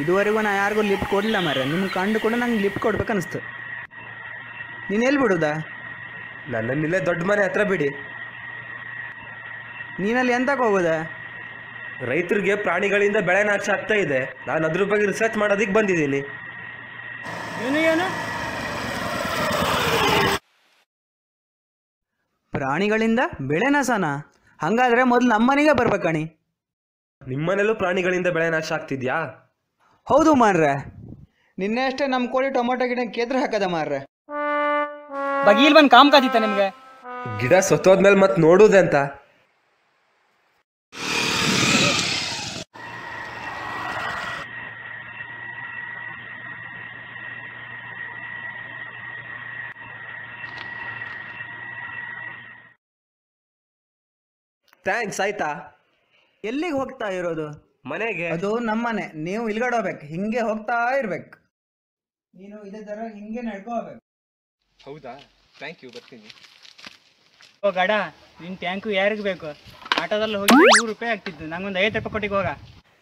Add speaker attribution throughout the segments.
Speaker 1: ಇದುವರೆಗೂ ನಾ ಯಾರಿಗೂ ಲಿಫ್ಟ್ ಕೊಡಲಿಲ್ಲ ಮಾರ್ರೆ. ನಿಮ್ಗೆ ಕಂಡು ಕೂಡ ನಂಗೆ ಲಿಫ್ಟ್ ಕೊಡ್ಬೇಕು ಅನಿಸ್ತು. ನೀನು ಎಲ್ಲಿ ಬಿಡೋದಾ?
Speaker 2: ನನ್ನನ್ನಿಲ್ಲೇ ದೊಡ್ಡ ಮನೆ ಹತ್ರ ಬಿಡಿ.
Speaker 1: ನೀನಲ್ಲಿ ಎಂತಕ್ಕೆ ಹೋಗೋದಾ?
Speaker 2: ರೈತರಿಗೆ ಪ್ರಾಣಿಗಳಿಂದ ಬೆಳೆ ನಾಶ ಆಗ್ತಾ ಇದೆ, ನಾನು ಅದ್ರ ಬಗ್ಗೆ ರಿಸರ್ಚ್ ಮಾಡೋದಕ್ಕೆ ಬಂದಿದ್ದೀನಿ.
Speaker 3: ಏನು
Speaker 1: ಪ್ರಾಣಿಗಳಿಂದ ಬೆಳೆ ನಾಶನಾ? ಹಂಗಾದ್ರೆ ಮೊದಲು ನಮ್ಮನೆಗೆ ಬರ್ಬೇಕಣಿ.
Speaker 2: ನಿಮ್ಮನೆಲ್ಲೂ ಪ್ರಾಣಿಗಳಿಂದ ಬೆಳೆ ನಾಶ ಆಗ್ತಿದ್ಯಾ?
Speaker 1: ಹೌದು ಮಾರ್ರೆ, ನಿನ್ನೆ ಅಷ್ಟೇ ನಮ್ಮ ಕೋಳಿ ಟೊಮೊಟೊ ಗಿಡ ಕೇದ್ರ ಹಾಕದ ಮಾರ್ರೆ.
Speaker 3: ಬಗೀಲ್ ಬಂದು ಕಾಮ್ ಕಾದಿತ್ತ ನಿಮ್ಗೆ?
Speaker 2: ಗಿಡ ಸತ್ತೋದ್ಮೇಲೆ ಮತ್ತೆ ನೋಡುದೆ ಅಂತ. ಥ್ಯಾಂಕ್ಸ್. ಆಯ್ತಾ?
Speaker 1: ಎಲ್ಲಿಗೆ ಹೋಗ್ತಾ ಇರೋದು?
Speaker 2: ಮನೆಗೆ.
Speaker 1: ಅದು ನಮ್ಮನೆ, ನೀವು ಇಲ್ಗಡೆ ಹೋಗ್ಬೇಕು, ಹಿಂಗೆ ಹೋಗ್ತಾ ಇರ್ಬೇಕು. ನೀನು ಇದೇ ತರ ಹಿಂಗೆ ನಡ್ಕೋಬೇಕು.
Speaker 2: ಹೌದಾ? ಥ್ಯಾಂಕ್ ಯು, ಬರ್ತೀನಿ.
Speaker 3: ಓ ಗಡ, ನಿನ್ನ ಟ್ಯಾಂಕು ಯಾರಿಗೆ ಬೇಕು? ಆಟೋದಲ್ಲಿ ಹೋಗಿ 100 ರೂಪಾಯಿ ಆಗ್ತಿತ್ತು, ನಂಗೊಂದು 50 ರೂಪಾಯಿ ಕೊಟ್ಟಿಗೆ ಹೋಗ.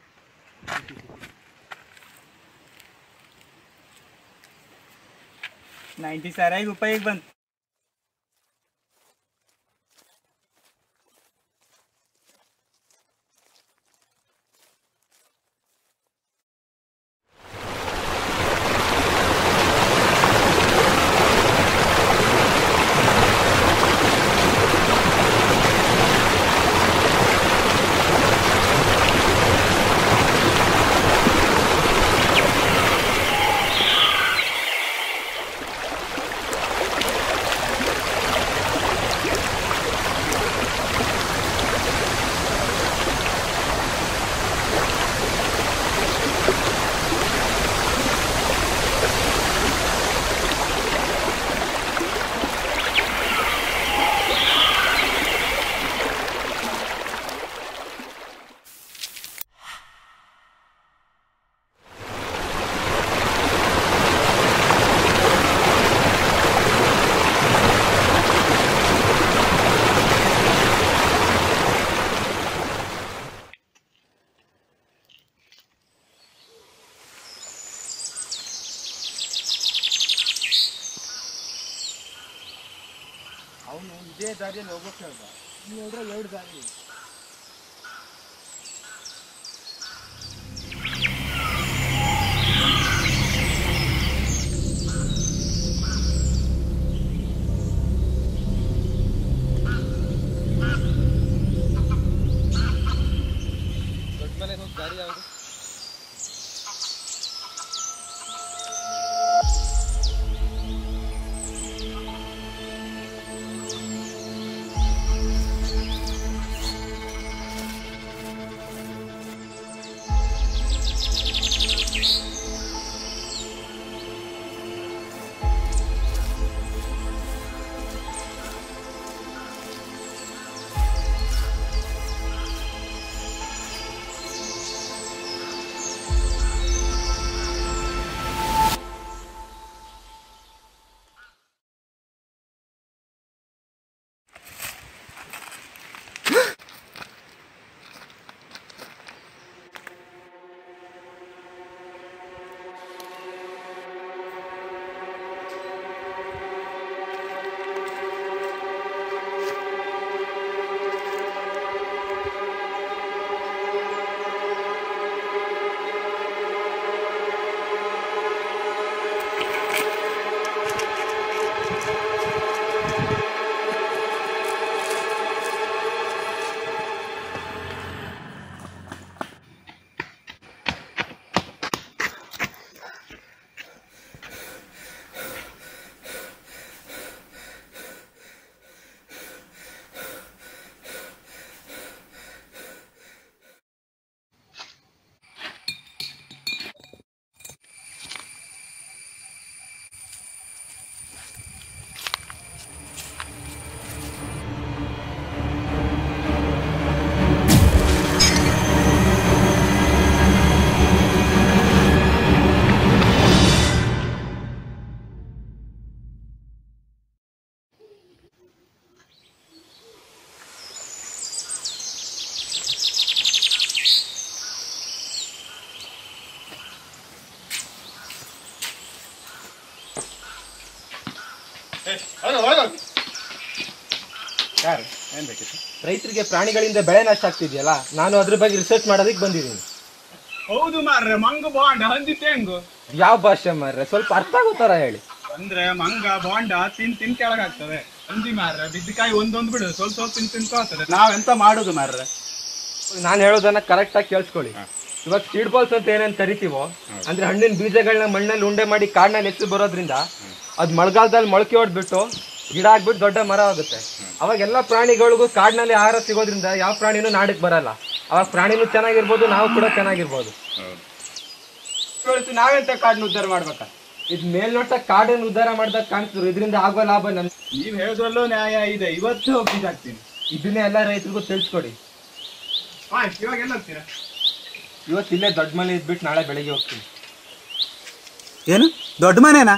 Speaker 3: 90 ಸರಿಯಾಗಿ ಉಪಯೋಗ ಬಂತು.
Speaker 4: ಅವನು ಇದೇ ದಾರಿಯಲ್ಲಿ ಹೋಗೋಕೆ ಹೇಳ್ದ. ನೀವು ನೋಡ್ರೆ 2 ದಾರಿ. ದೊಡ್ಡ ಮನೆಗೆ ಹೋಗಿ ದಾರಿ ಯಾವುದು? ಯಾರು ಏನು ಬೇಕಿತ್ತು?
Speaker 2: ರೈತರಿಗೆ ಪ್ರಾಣಿಗಳಿಂದ ಬೆಳೆ ನಾಶ ಆಗ್ತಿದೆಯಲ್ಲ, ನಾನು ಅದ್ರ ಬಗ್ಗೆ ರಿಸರ್ಚ್ ಮಾಡೋದಕ್ಕೆ ಬಂದಿದ್ದೀನಿ.
Speaker 4: ಹೌದು ಮಾರ್ರೆ, ಮಂಗ ಬಾಂಡ ಹಂದಿ ತೆಂಗು.
Speaker 2: ಯಾವ ಭಾಷೆ ಮಾರ್ರೆ, ಸ್ವಲ್ಪ ಅರ್ಥ ಆಗೋ ಥರ ಹೇಳಿ.
Speaker 4: ಅಂದ್ರೆ ಮಂಗ ಬಾಂಡ ತಿನ್ ಕೆಳಗಾಗ್ತದೆ. ಹಂದಿ ಮಾರ್ರೆ ಬಿದ್ದಿಕಾಯಿ ಒಂದೊಂದು ಬಿಡು, ಸ್ವಲ್ಪ ಸ್ವಲ್ಪ ತಿನ್ಕೋತದೆ. ನಾವೆಂತ ಮಾಡುದು ಮಾರ್ರೆ?
Speaker 2: ನಾನು ಹೇಳೋದನ್ನ ಕರೆಕ್ಟಾಗಿ ಕೇಳಿಸ್ಕೊಳ್ಳಿ. ಇವಾಗ ಸೀಡ್ ಬಾಲ್ಸ್ ಅಂತ ಏನೇನು ಕರಿತೀವೋ, ಅಂದ್ರೆ ಹಣ್ಣಿನ ಬೀಜಗಳನ್ನ ಮಣ್ಣಲ್ಲಿ ಉಂಡೆ ಮಾಡಿ ಕಾಡಿನಲ್ಲಿ ಎತ್ತು ಬರೋದ್ರಿಂದ ಅದು ಮಳೆಗಾಲದಲ್ಲಿ ಮೊಳಕೆ ಹೊಡೆದ್ಬಿಟ್ಟು ಗಿಡ ಆಗ್ಬಿಟ್ಟು ದೊಡ್ಡ ಮರ ಆಗುತ್ತೆ. ಅವಾಗ ಎಲ್ಲ ಪ್ರಾಣಿಗಳಿಗೂ ಕಾಡಿನಲ್ಲಿ ಆಹಾರ ಸಿಗೋದ್ರಿಂದ ಯಾವ ಪ್ರಾಣಿನೂ ನಾಡಕ್ಕೆ ಬರಲ್ಲ. ಅವಾಗ ಪ್ರಾಣಿನೂ ಚೆನ್ನಾಗಿರ್ಬೋದು, ನಾವು ಕೂಡ ಚೆನ್ನಾಗಿರ್ಬೋದು.
Speaker 4: ನಾವೆಂತ ಕಾಡನ್ನ ಉದ್ಧಾರ ಮಾಡ್ಬೇಕಾ?
Speaker 2: ಇದು ಮೇಲ್ನೋಟ ಕಾಡನ್ನು ಉದ್ಧಾರ ಮಾಡ್ದಾಗ ಕಾಣ್ತಿದ್ರು, ಇದರಿಂದ ಆಗೋ ಲಾಭ
Speaker 4: ನೀವ್ ಹೇಳೋದ್ರಲ್ಲೂ ನ್ಯಾಯ ಇದೆ. ಇವತ್ತು ಹೋಗ್ತಿದ್ದಾಗ್ತೀನಿ.
Speaker 2: ಇದನ್ನೇ ಎಲ್ಲ ರೈತರಿಗೂ ತಿಳಿಸ್ಕೊಡಿ.
Speaker 4: ಇವಾಗ ಎಲ್ಲ ಹೋಗ್ತೀರಾ?
Speaker 2: ಇವತ್ತು ಇಲ್ಲೇ ದೊಡ್ಡ ಮನೆ ಇದ್ಬಿಟ್ಟು ನಾಳೆ ಬೆಳಿಗ್ಗೆ ಹೋಗ್ತೀನಿ.
Speaker 1: ಏನು ದೊಡ್ಡ ಮನೆನಾ?